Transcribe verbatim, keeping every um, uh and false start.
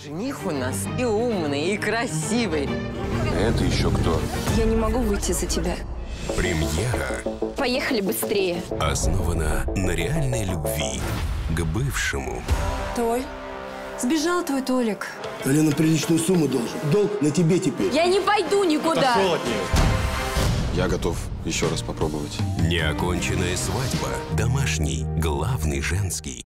Жених у нас и умный, и красивый. Это еще кто? Я не могу выйти за тебя. Премьера Поехали быстрее. основана на реальной любви к бывшему. Толь, сбежал твой Толик. Лена приличную сумму должен. Долг на тебе теперь. Я не пойду никуда. Я готов еще раз попробовать. Неоконченная свадьба. Домашний, главный женский.